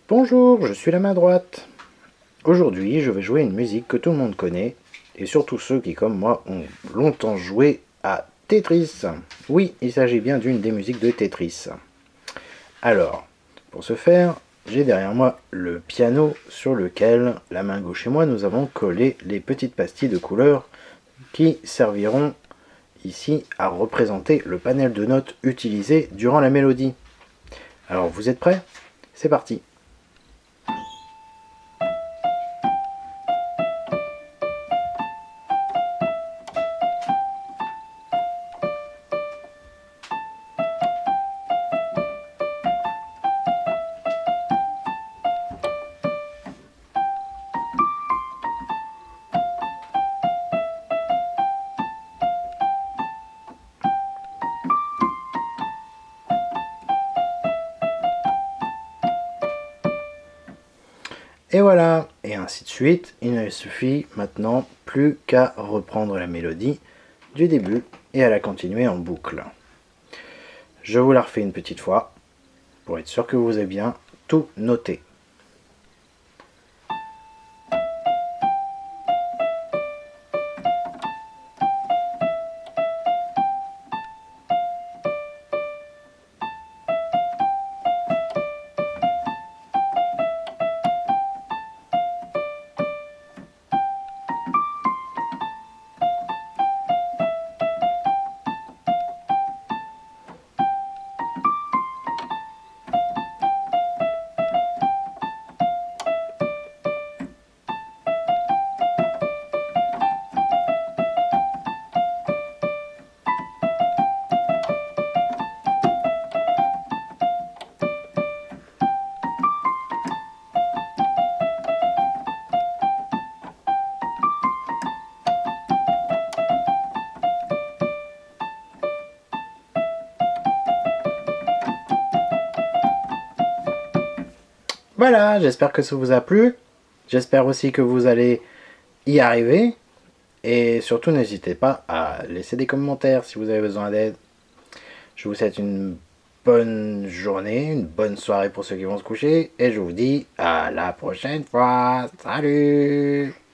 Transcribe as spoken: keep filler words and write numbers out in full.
Bonjour, je suis la main droite. Aujourd'hui, je vais jouer une musique que tout le monde connaît, et surtout ceux qui, comme moi, ont longtemps joué à Tetris. Oui, il s'agit bien d'une des musiques de Tetris. Alors, pour ce faire, j'ai derrière moi le piano sur lequel, la main gauche et moi, nous avons collé les petites pastilles de couleurs qui serviront ici à représenter le panel de notes utilisé durant la mélodie. Alors, vous êtes prêts? C'est parti! Et voilà, et ainsi de suite, il ne suffit maintenant plus qu'à reprendre la mélodie du début et à la continuer en boucle. Je vous la refais une petite fois, pour être sûr que vous avez bien tout noté. Voilà, j'espère que ça vous a plu. J'espère aussi que vous allez y arriver. Et surtout, n'hésitez pas à laisser des commentaires si vous avez besoin d'aide. Je vous souhaite une bonne journée, une bonne soirée pour ceux qui vont se coucher. Et je vous dis à la prochaine fois. Salut!